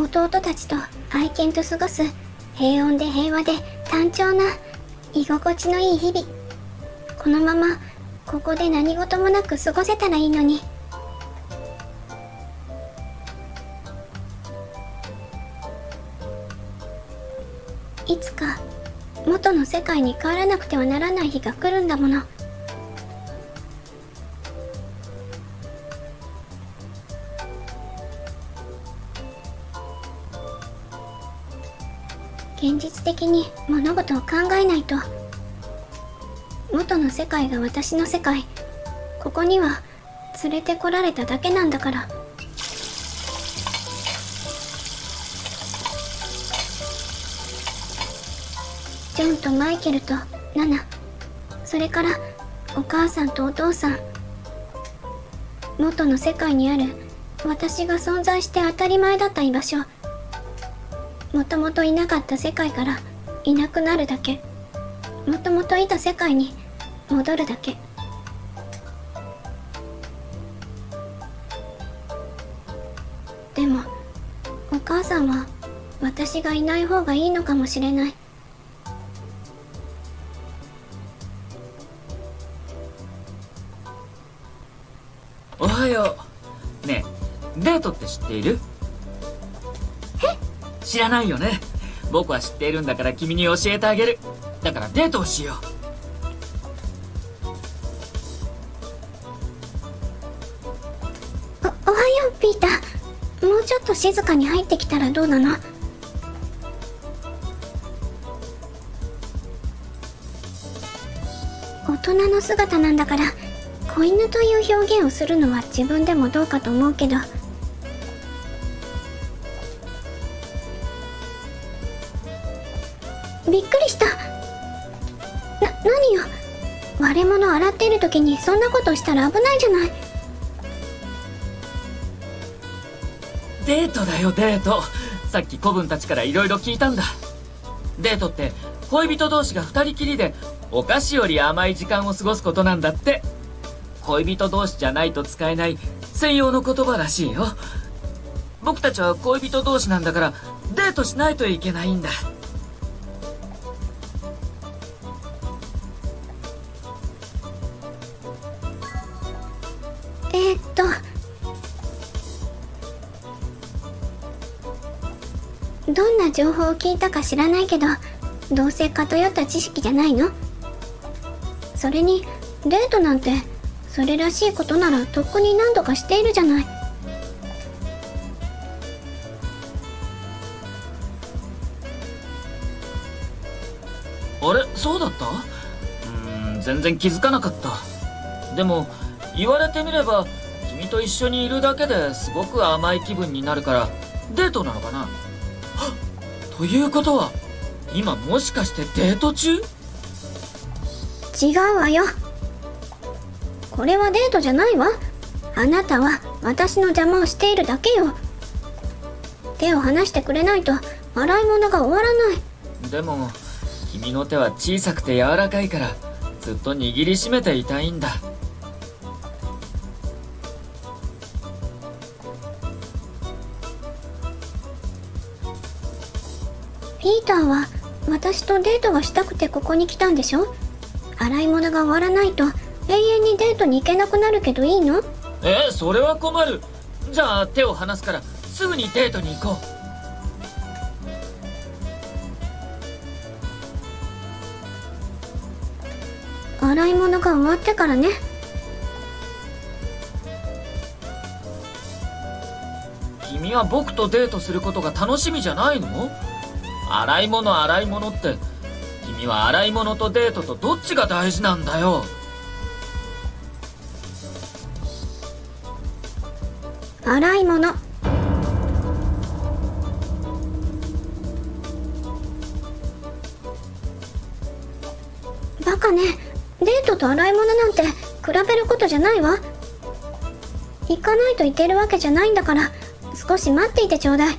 弟たちと愛犬と過ごす平穏で平和で単調な居心地のいい日々。このままここで何事もなく過ごせたらいいのに。いつか元の世界に帰らなくてはならない日が来るんだもの。現実的に物事を考えないと。元の世界が私の世界。ここには連れてこられただけなんだから。ジョンとマイケルとナナ、それからお母さんとお父さん。元の世界にある私が存在して当たり前だった居場所。もともといなかった世界からいなくなるだけ。もともといた世界に戻るだけ。でもお母さんは私がいない方がいいのかもしれない。 おはよう。ねえ、デートって知っている？知らないよね。僕は知っているんだから君に教えてあげる。だからデートをしよう。おはようピーター。もうちょっと静かに入ってきたらどうなの？大人の姿なんだから子犬という表現をするのは自分でもどうかと思うけど。びっくりした。何よ。割れ物洗っている時にそんなことしたら危ないじゃない。 デートだよ、デート。さっき子分たちからいろいろ聞いたんだ。デートって恋人同士が二人きりでお菓子より甘い時間を過ごすことなんだって。恋人同士じゃないと使えない専用の言葉らしいよ。僕たちは恋人同士なんだからデートしないといけないんだ。 どんな情報を聞いたか知らないけど、どうせ偏った知識じゃないの？それにデートなんてそれらしいことならとっくに何度かしているじゃない。 あれ、そうだった？全然気づかなかった。でも言われてみれば君と一緒にいるだけですごく甘い気分になるからデートなのかな。ということは今もしかしてデート中？ 違うわよ。これはデートじゃないわ。あなたは私の邪魔をしているだけよ。手を離してくれないと洗い物が終わらない。 でも君の手は小さくて柔らかいからずっと握りしめていたいんだ。 ピーターは私とデートがしたくてここに来たんでしょ？洗い物が終わらないと永遠にデートに行けなくなるけどいいの？ それは困る。じゃあ手を離すからすぐにデートに行こう。洗い物が終わってからね。 君は僕とデートすることが楽しみじゃないの？洗い物って君は洗い物とデートとどっちが大事なんだよ。 洗い物。バカね。デートと洗い物なんて比べることじゃないわ。行かないといけるわけじゃないんだから少し待っていてちょうだい。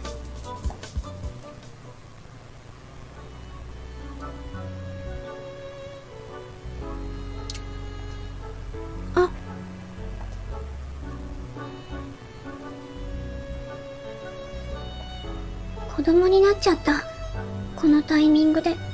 子供になっちゃった。このタイミングで。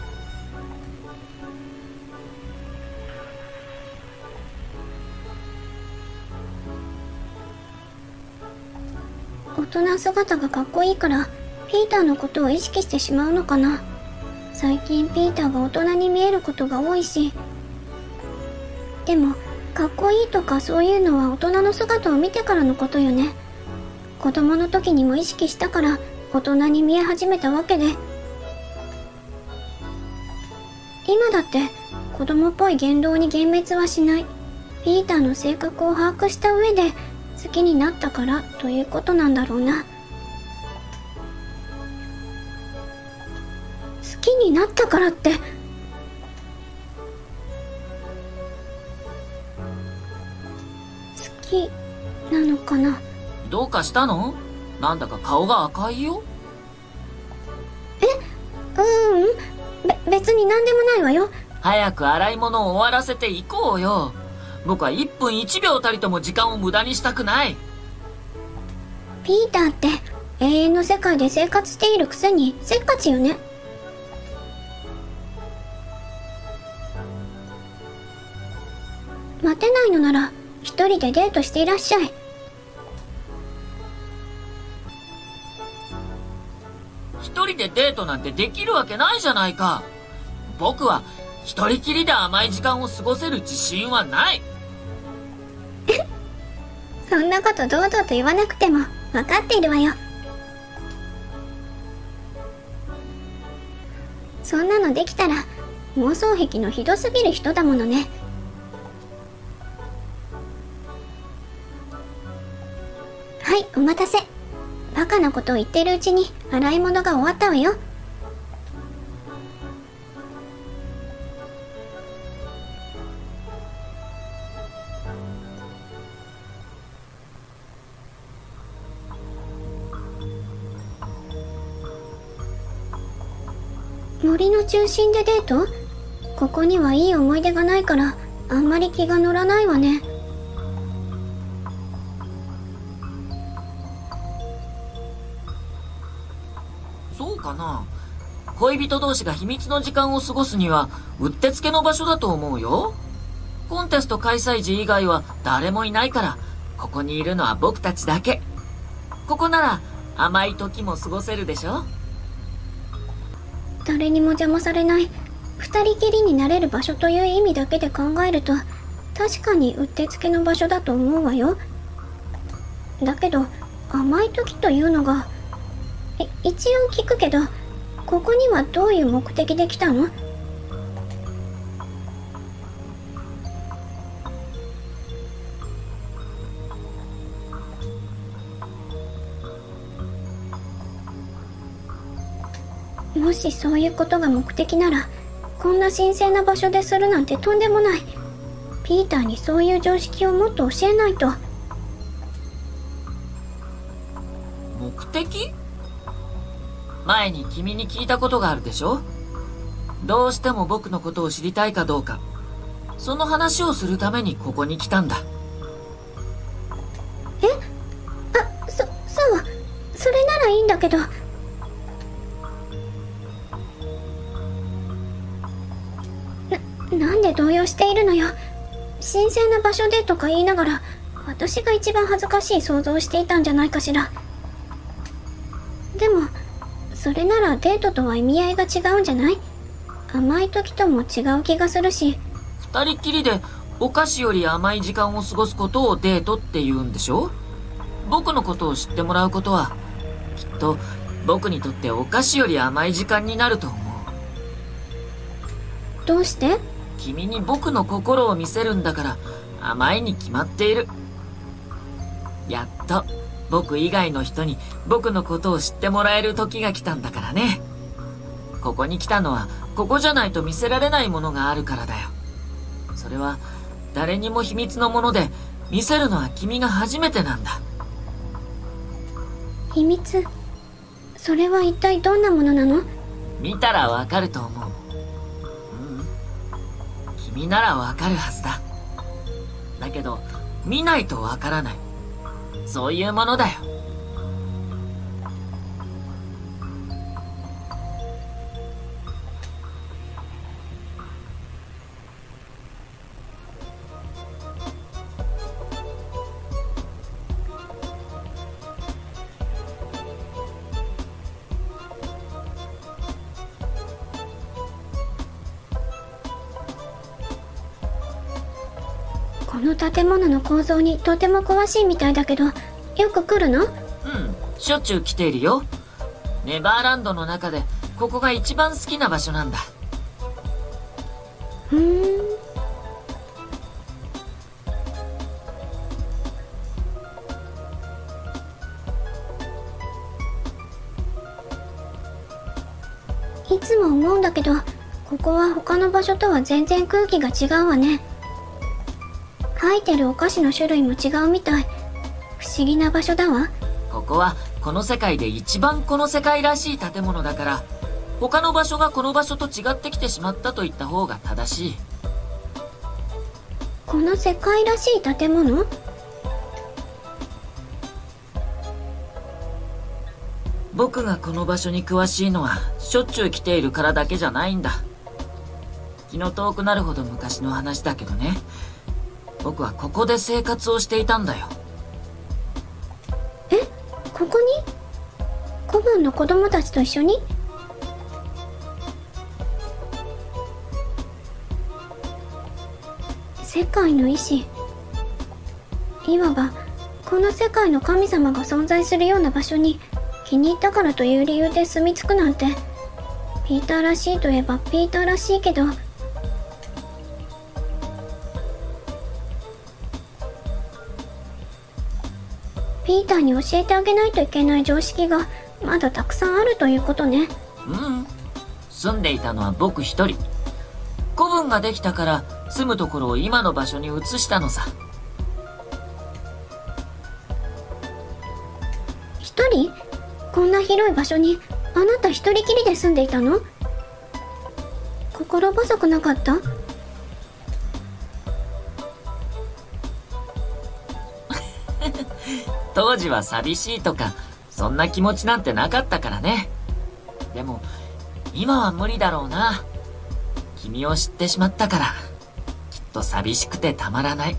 大人姿がかっこいいからピーターのことを意識してしまうのかな。最近ピーターが大人に見えることが多いし。でもかっこいいとかそういうのは大人の姿を見てからのことよね。子供の時にも意識したから大人に見え始めたわけで、今だって子供っぽい言動に幻滅はしない。ピーターの性格を把握した上で好きになったからということなんだろうな。好きになったからって好きなのかな。 どうかしたの？なんだか顔が赤いよ。 別に何でもないわよ。 早く洗い物を終わらせていこうよ。僕は1分1秒たりとも時間を無駄にしたくない。 ピーターって永遠の世界で生活しているくせにせっかちよね。待てないのなら一人でデートしていらっしゃい。 一人でデートなんてできるわけないじゃないか。僕は一人きりで甘い時間を過ごせる自信はない。 そんなこと堂々と言わなくても分かっているわよ。そんなのできたら妄想癖のひどすぎる人だものね。はい、お待たせ。バカなことを言ってるうちに洗い物が終わったわよ。森の中心でデート？ここにはいい思い出がないからあんまり気が乗らないわね。 そうかな。恋人同士が秘密の時間を過ごすにはうってつけの場所だと思うよ。コンテスト開催時以外は誰もいないから、ここにいるのは僕たちだけ。ここなら甘い時も過ごせるでしょ。 誰にも邪魔されない二人きりになれる場所という意味だけで考えると確かにうってつけの場所だと思うわよ。だけど甘い時というのが一応聞くけど、ここにはどういう目的で来たの？もしそういうことが目的なら、こんな神聖な場所でするなんてとんでもない。ピーターにそういう常識をもっと教えないと。 目的？前に君に聞いたことがあるでしょ？どうしても僕のことを知りたいかどうか。その話をするためにここに来たんだ。 そう。それならいいんだけど。なんで動揺しているのよ。神聖な場所でとか言いながら、私が一番恥ずかしい想像をしていたんじゃないかしら。でも、それならデートとは意味合いが違うんじゃない？甘い時とも違う気がするし。 二人きりでお菓子より甘い時間を過ごすことをデートって言うんでしょ？僕のことを知ってもらうことは、きっと僕にとってお菓子より甘い時間になると思う。 どうして？ 君に僕の心を見せるんだから甘いに決まっている。やっと僕以外の人に僕のことを知ってもらえる時が来たんだからね。ここに来たのはここじゃないと見せられないものがあるからだよ。それは誰にも秘密のもので、見せるのは君が初めてなんだ。 秘密？それは一体どんなものなの？ 見たらわかると思う。君ならわかるはずだ。だけど見ないとわからない。そういうものだよ。 この建物の構造にとても詳しいみたいだけど、よく来るの？ うん、しょっちゅう来ているよ。ネバーランドの中でここが一番好きな場所なんだ。 いつも思うんだけど、ここは他の場所とは全然空気が違うわね。入ってるお菓子の種類も違うみたい。不思議な場所だわ。 ここはこの世界で一番この世界らしい建物だから、他の場所がこの場所と違ってきてしまったと言った方が正しい。 この世界らしい建物？ 僕がこの場所に詳しいのはしょっちゅう来ているからだけじゃないんだ。気の遠くなるほど昔の話だけどね。僕はここで生活をしていたんだよ。 え、ここに？古文の子供たちと一緒に？世界の意志。いわばこの世界の神様が存在するような場所に気に入ったからという理由で住み着くなんて、ピーターらしいといえばピーターらしいけど、ピーターに教えてあげないといけない常識がまだたくさんあるということね。 住んでいたのは僕一人。古文ができたから住むところを今の場所に移したのさ。 一人？こんな広い場所にあなた一人きりで住んでいたの？心細くなかった？ 当時は寂しいとかそんな気持ちなんてなかったからね。でも今は無理だろうな。君を知ってしまったからきっと寂しくてたまらない。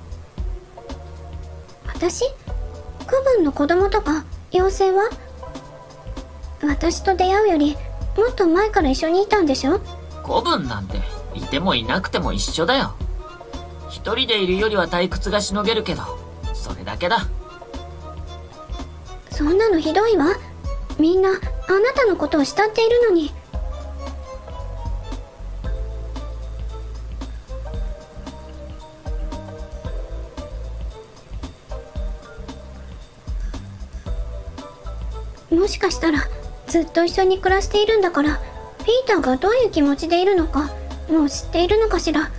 私？古文の子供とか妖精は？私と出会うよりもっと前から一緒にいたんでしょ？ 古文なんていてもいなくても一緒だよ。一人でいるよりは退屈がしのげるけど、それだけだ。 そんなのひどいわ。みんなあなたのことを慕っているのに。もしかしたらずっと一緒に暮らしているんだから、ピーターがどういう気持ちでいるのかもう知っているのかしら。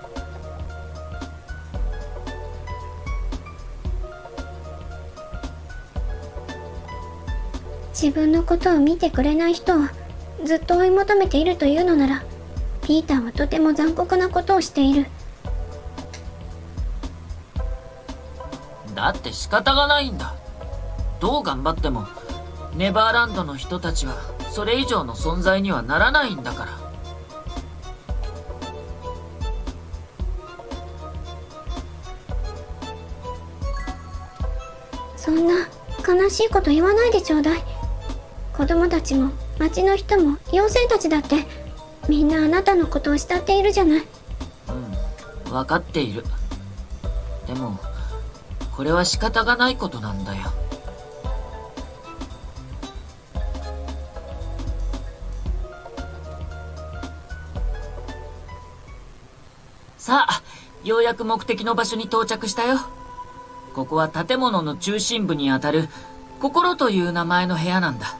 自分のことを見てくれない人をずっと追い求めているというのなら、ピーターはとても残酷なことをしている。 だって仕方がないんだ。どう頑張ってもネバーランドの人たちはそれ以上の存在にはならないんだから。 そんな悲しいこと言わないでちょうだい。子供たちも町の人も妖精たちだってみんなあなたのことを慕っているじゃない。 分かっている。でもこれは仕方がないことなんだよ。さあ、ようやく目的の場所に到着したよ。ここは建物の中心部にあたる心という名前の部屋なんだ。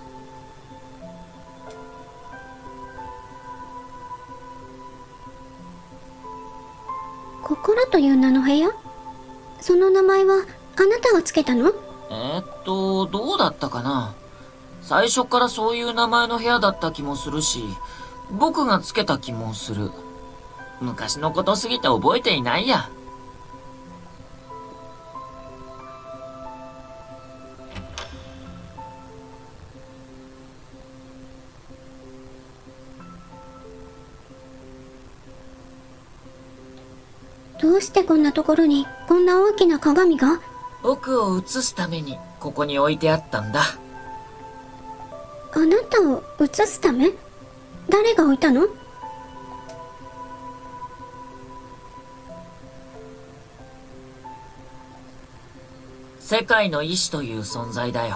心という名の部屋？その名前はあなたがつけたの？ どうだったかな。最初からそういう名前の部屋だった気もするし、僕がつけた気もする。昔のことすぎて覚えていないや。 どうしてこんなところにこんな大きな鏡が？ 僕を映すためにここに置いてあったんだ。 あなたを映すため？誰が置いたの？ 世界の意志という存在だよ。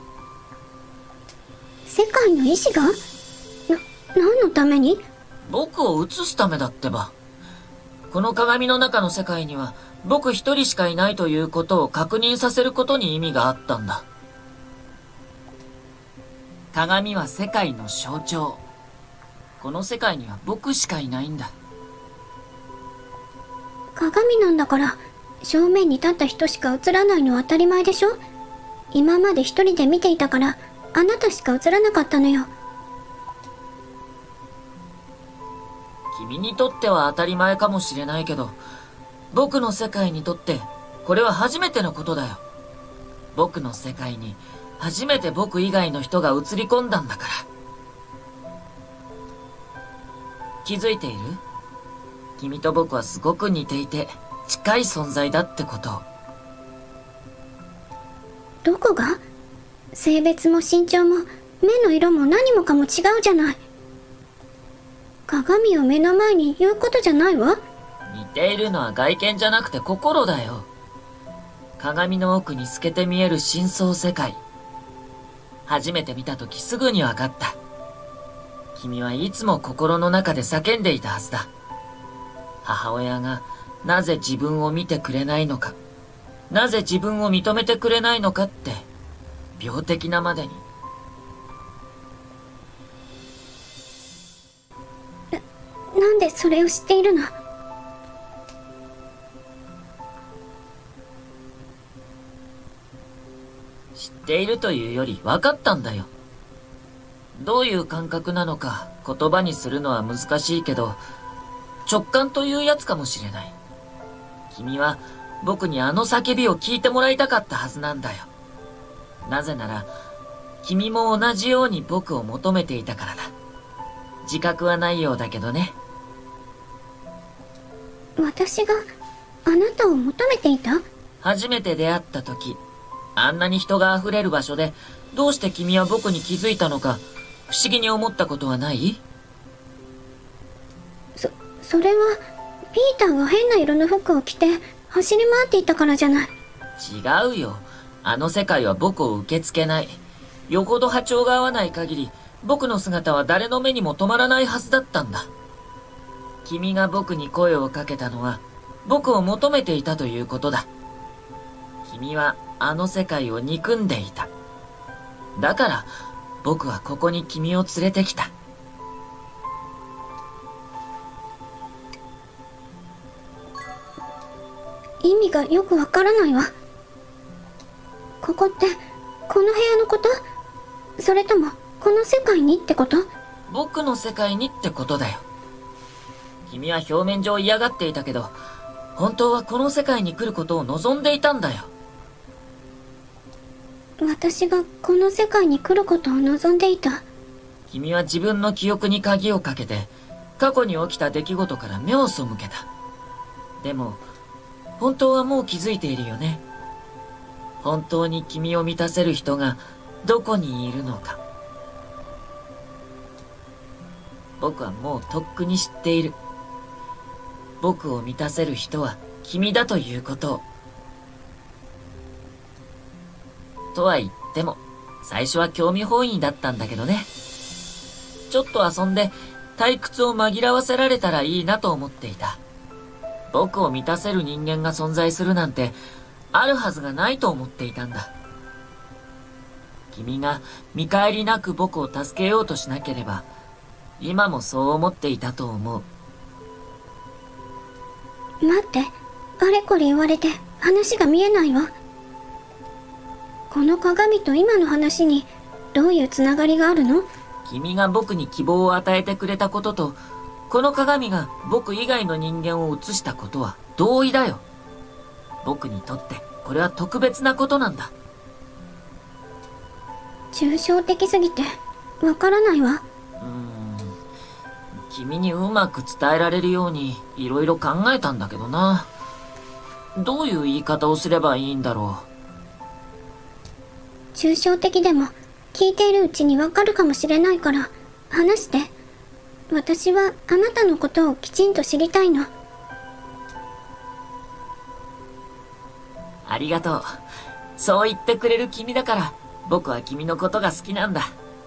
世界の意志が？何のために？ 僕を映すためだってば。この鏡の中の世界には僕一人しかいないということを確認させることに意味があったんだ。鏡は世界の象徴。この世界には僕しかいないんだ。 鏡なんだから正面に立った人しか映らないのは当たり前でしょ。今まで一人で見ていたからあなたしか映らなかったのよ。 君にとっては当たり前かもしれないけど、僕の世界にとってこれは初めてのことだよ。僕の世界に初めて僕以外の人が映り込んだんだから。気づいている？君と僕はすごく似ていて近い存在だってことを。 どこが？性別も身長も目の色も何もかも違うじゃない。鏡を目の前に言うことじゃないわ。 似ているのは外見じゃなくて心だよ。鏡の奥に透けて見える深層世界。初めて見たときすぐにわかった。君はいつも心の中で叫んでいたはずだ。母親がなぜ自分を見てくれないのか、なぜ自分を認めてくれないのかって、病的なまでに。 なんでそれを知っているの？ 知っているというより分かったんだよ。どういう感覚なのか言葉にするのは難しいけど、直感というやつかもしれない。君は僕にあの叫びを聞いてもらいたかったはずなんだよ。なぜなら、君も同じように僕を求めていたからだ。自覚はないようだけどね。 私があなたを求めていた？ 初めて出会った時、あんなに人が溢れる場所で、どうして君は僕に気づいたのか、不思議に思ったことはない？ それは、ピーターが変な色の服を着て走り回っていたからじゃない。 違うよ。あの世界は僕を受け付けない。よほど波長が合わない限り、僕の姿は誰の目にも止まらないはずだったんだ。君が僕に声をかけたのは、僕を求めていたということだ。君はあの世界を憎んでいた。だから、僕はここに君を連れてきた。 意味がよくわからないわ。ここって、この部屋のこと？それとも、この世界にってこと？ 僕の世界にってことだよ。君は表面上嫌がっていたけど、本当はこの世界に来ることを望んでいたんだよ。 私がこの世界に来ることを望んでいた。 君は自分の記憶に鍵をかけて、過去に起きた出来事から目を背けた。でも、本当はもう気づいているよね。本当に君を満たせる人がどこにいるのか。僕はもうとっくに知っている。僕を満たせる人は君だということを。とは言っても、最初は興味本位だったんだけどね。ちょっと遊んで退屈を紛らわせられたらいいなと思っていた。僕を満たせる人間が存在するなんて、あるはずがないと思っていたんだ。君が見返りなく僕を助けようとしなければ、今もそう思っていたと思う。 待って、あれこれ言われて話が見えないわ。この鏡と今の話にどういうつながりがあるの？ 君が僕に希望を与えてくれたことと、この鏡が僕以外の人間を映したことは同意だよ。僕にとってこれは特別なことなんだ。 抽象的すぎてわからないわ。 君にうまく伝えられるようにいろいろ考えたんだけどな。どういう言い方をすればいいんだろう。抽象的でも聞いているうちにわかるかもしれないから話して。私はあなたのことをきちんと知りたいの。 ありがとう。 そう言ってくれる君だから、僕は君のことが好きなんだ。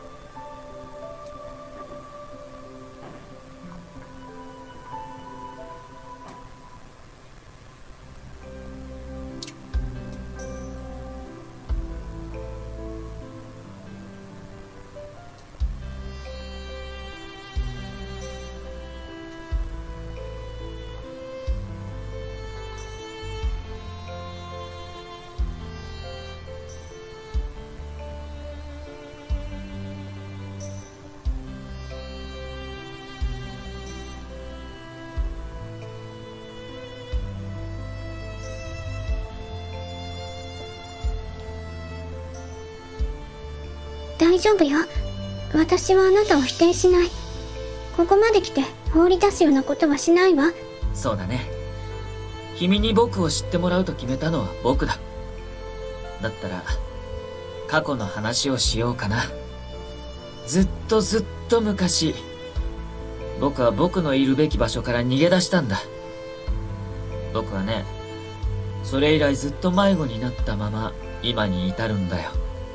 大丈夫よ。私はあなたを否定しない。ここまで来て放り出すようなことはしないわ。 そうだね。君に僕を知ってもらうと決めたのは僕だ。だったら、過去の話をしようかな。ずっと昔、僕は僕のいるべき場所から逃げ出したんだ。僕はね、それ以来ずっと迷子になったまま今に至るんだよ。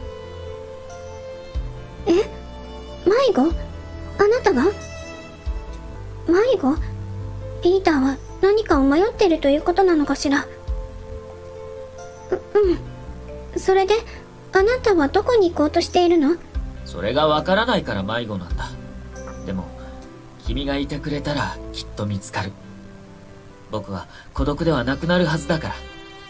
え？迷子？あなたが？迷子？ピーターは何かを迷ってるということなのかしら。それで、あなたはどこに行こうとしているの？ それがわからないから迷子なんだ。でも、君がいてくれたらきっと見つかる。僕は孤独ではなくなるはずだから。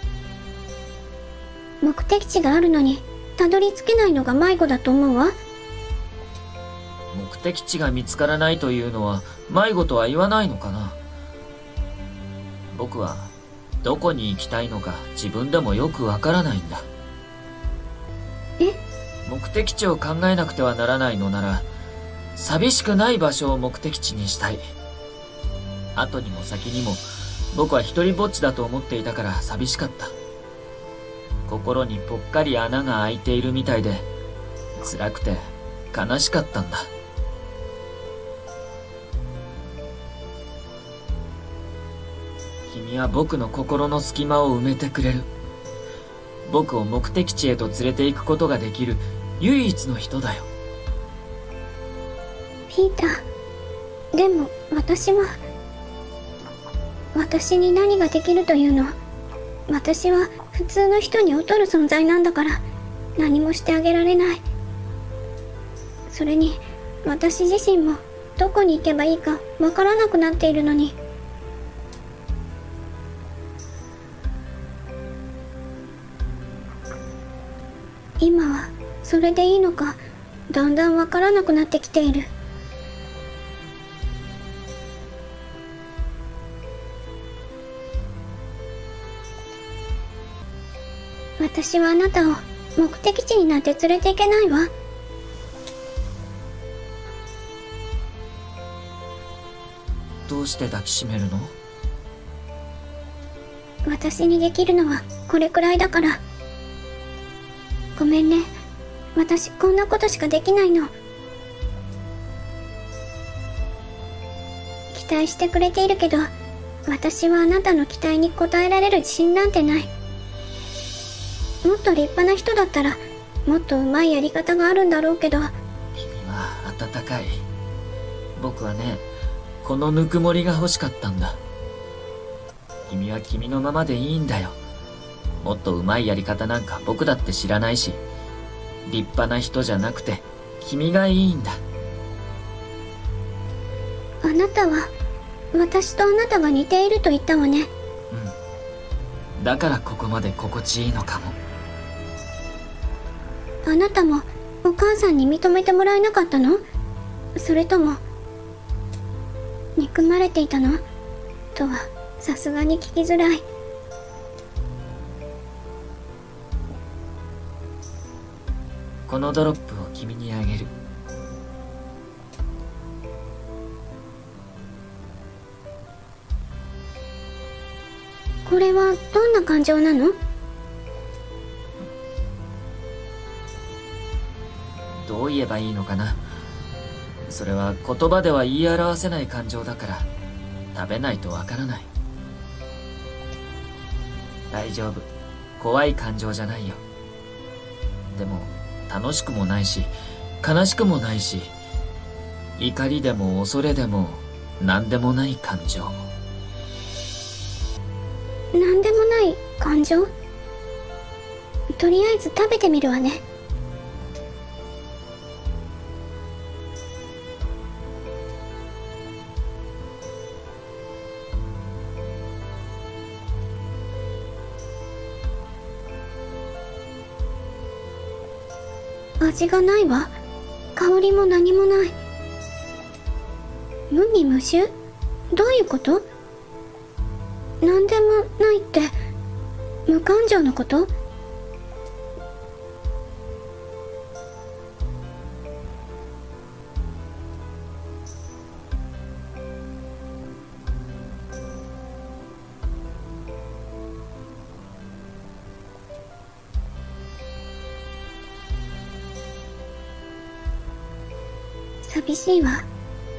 目的地があるのに、たどり着けないのが迷子だと思うわ。 目的地が見つからないというのは迷子とは言わないのかな。僕はどこに行きたいのか自分でもよくわからないんだ。 え？ 目的地を考えなくてはならないのなら、寂しくない場所を目的地にしたい。後にも先にも僕は一人ぼっちだと思っていたから寂しかった。心にぽっかり穴が開いているみたいで、辛くて悲しかったんだ。君は僕の心の隙間を埋めてくれる。僕を目的地へと連れて行くことができる唯一の人だよ。 ピーター、でも私に何ができるというの？私は普通の人に劣る存在なんだから何もしてあげられない。それに私自身もどこに行けばいいかわからなくなっているのに。今はそれでいいのか、だんだんわからなくなってきている。私はあなたを目的地になんて連れて行けないわ。 どうして抱きしめるの？ 私にできるのはこれくらいだから。ごめんね。私こんなことしかできないの。期待してくれているけど、私はあなたの期待に応えられる自信なんてない。もっと立派な人だったら、もっと上手いやり方があるんだろうけど。 君は温かい。僕はね、このぬくもりが欲しかったんだ。君は君のままでいいんだよ。もっと上手いやり方なんか僕だって知らないし、立派な人じゃなくて君がいいんだ。 あなたは私とあなたが似ていると言ったわね。 うん。だからここまで心地いいのかも。 あなたもお母さんに認めてもらえなかったの？それとも憎まれていたの？とはさすがに聞きづらい。 このドロップを君にあげる。 これはどんな感情なの？ どう言えばいいのかな。それは言葉では言い表せない感情だから、食べないとわからない。大丈夫。怖い感情じゃないよ。 でも楽しくもないし悲しくもないし、怒りでも恐れでも何でもない感情。 なんでもない感情？とりあえず食べてみるわね。味がないわ。香りも何もない。無味無臭？どういうこと？何でもないって無感情のこと？寂しいわ。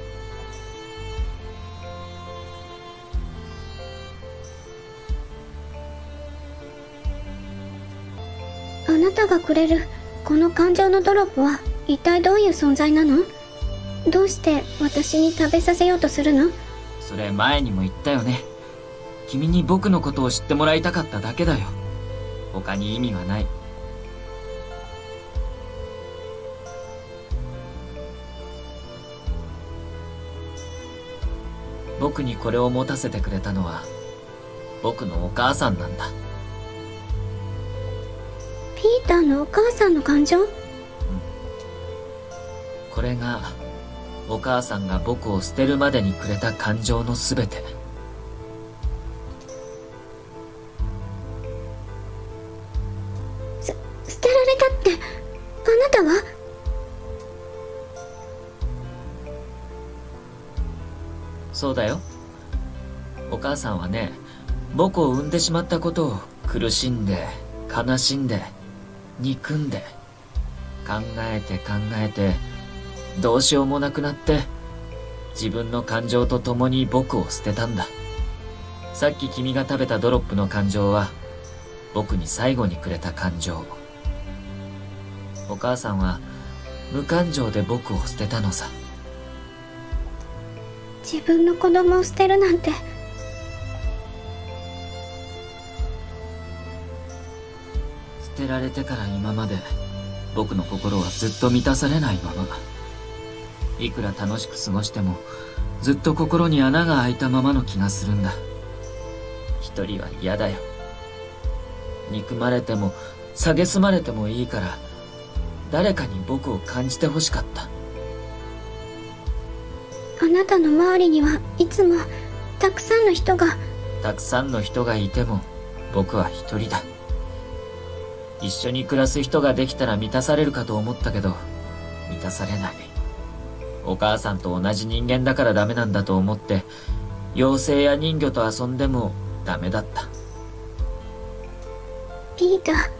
あなたがくれるこの感情のドロップは一体どういう存在なの？どうして私に食べさせようとするの？ それ前にも言ったよね。君に僕のことを知ってもらいたかっただけだよ。他に意味はない。僕にこれを持たせてくれたのは僕のお母さんなんだ。 ピーターのお母さんの感情？ これがお母さんが僕を捨てるまでにくれた感情のすべて。 捨てられたってあなたは？ そうだよ。お母さんはね、僕を産んでしまったことを苦しんで悲しんで憎んで考えて考えてどうしようもなくなって自分の感情と共に僕を捨てたんだ。さっき君が食べたドロップの感情は僕に最後にくれた感情。お母さんは無感情で僕を捨てたのさ。 自分の子供を捨てるなんて。 捨てられてから今まで僕の心はずっと満たされないまま、いくら楽しく過ごしてもずっと心に穴が開いたままの気がするんだ。一人は嫌だよ。憎まれても蔑まれてもいいから誰かに僕を感じてほしかった。 あなたの周りにはいつもたくさんの人が。 たくさんの人がいても僕は一人だ。一緒に暮らす人ができたら満たされるかと思ったけど満たされない。お母さんと同じ人間だからダメなんだと思って妖精や人魚と遊んでもダメだった。 ピーター、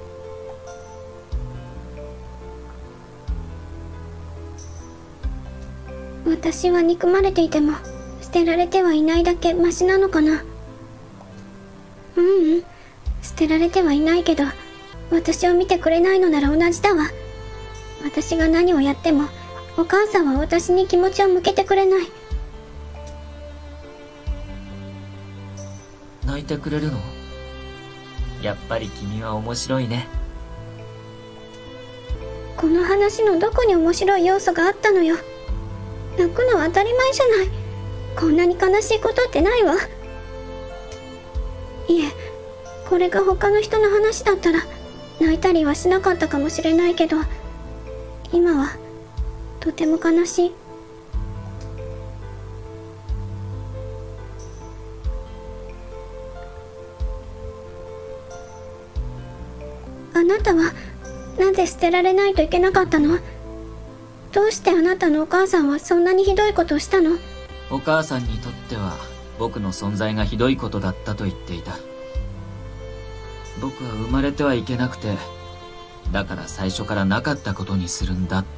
私は憎まれていても捨てられてはいないだけマシなのかな。捨てられてはいないけど私を見てくれないのなら同じだわ。私が何をやってもお母さんは私に気持ちを向けてくれない。 泣いてくれるの？やっぱり君は面白いね。 この話のどこに面白い要素があったのよ。泣くのは当たり前じゃない。こんなに悲しいことってないわ。いえ、これが他の人の話だったら泣いたりはしなかったかもしれないけど、今はとても悲しい。あなたはなぜ捨てられないといけなかったの？どうしてあなたのお母さんはそんなにひどいことをしたの？ お母さんにとっては僕の存在がひどいことだったと言っていた。僕は生まれてはいけなくて、だから最初からなかったことにするんだって。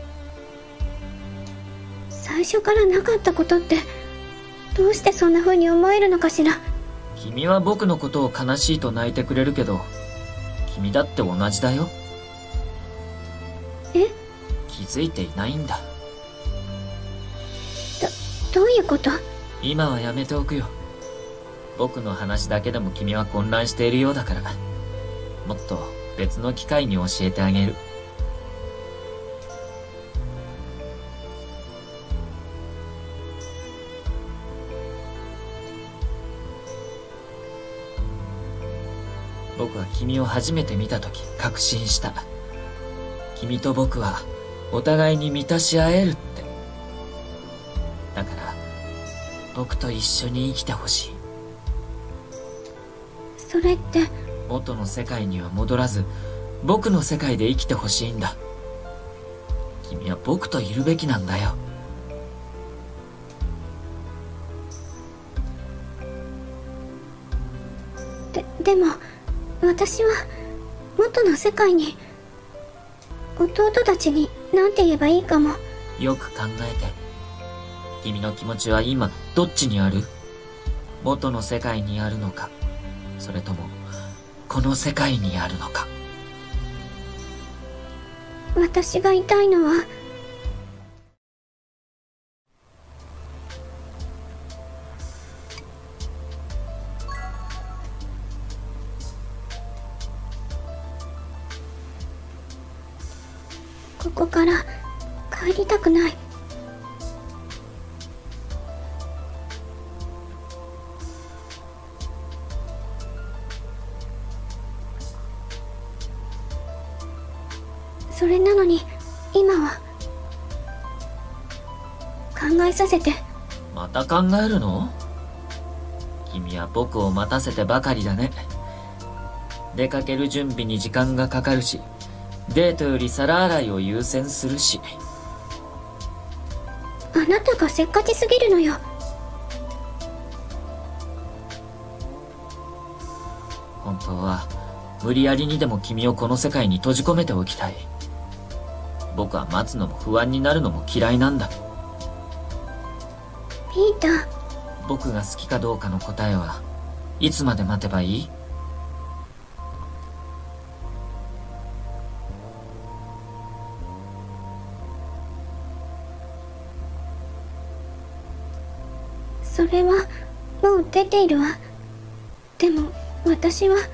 最初からなかったことって、どうしてそんな風に思えるのかしら。 君は僕のことを悲しいと泣いてくれるけど、君だって同じだよ。 え？ 気づいていないんだ。 どういうこと？ 今はやめておくよ。僕の話だけでも君は混乱しているようだから、もっと別の機会に教えてあげる。僕は君を初めて見たとき確信した。君と僕はお互いに満たし合えるって。だから僕と一緒に生きてほしい。 それって。 元の世界には戻らず、僕の世界で生きてほしいんだ。君は僕といるべきなんだよ。 でも私は元の世界に、弟たちに何て言えばいいかも。 よく考えて。君の気持ちは今どっちにある？元の世界にあるのか、それともこの世界にあるのか。 私が痛いのは、ここから帰りたくない。それなのに今は考えさせて。 また考えるの？君は僕を待たせてばかりだね。出かける準備に時間がかかるし、デートより皿洗いを優先するし。 あなたがせっかちすぎるのよ。 本当は無理やりにでも君をこの世界に閉じ込めておきたい。僕は待つのも不安になるのも嫌いなんだ。 ピーター。 僕が好きかどうかの答えはいつまで待てばいい？ それはもう出ているわ。でも私は。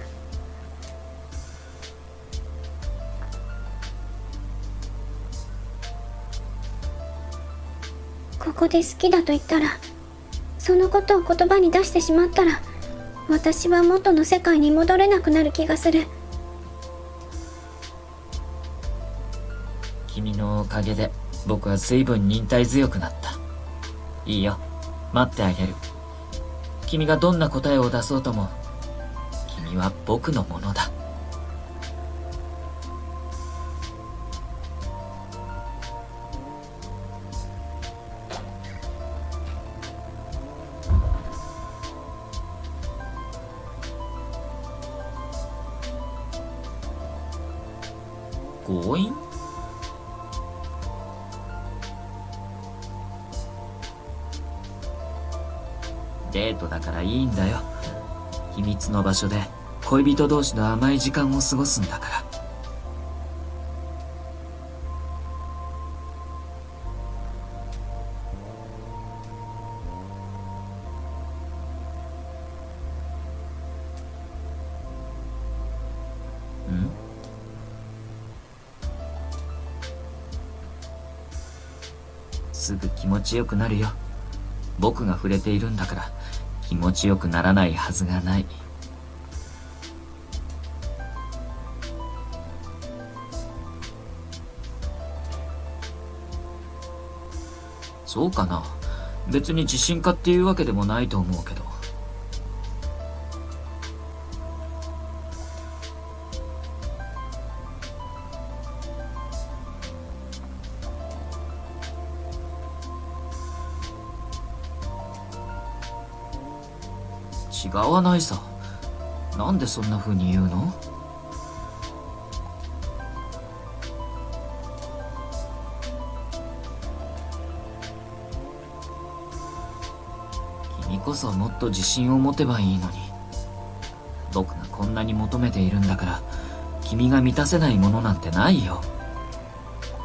ここで好きだと言ったら、そのことを言葉に出してしまったら、私は元の世界に戻れなくなる気がする。 君のおかげで僕は随分忍耐強くなった。いいよ、待ってあげる。君がどんな答えを出そうとも、君は僕のものだ。強引？デートだからいいんだよ。秘密の場所で恋人同士の甘い時間を過ごすんだから。すぐ気持ちよくなるよ。僕が触れているんだから気持ちよくならないはずがない。そうかな。別に自信家っていうわけでもないと思うけど。違わないさ。なんでそんな風に言うの？君こそもっと自信を持てばいいのに。僕がこんなに求めているんだから、君が満たせないものなんてないよ。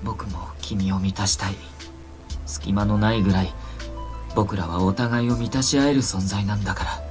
僕も君を満たしたい。隙間のないぐらい僕らはお互いを満たし合える存在なんだから。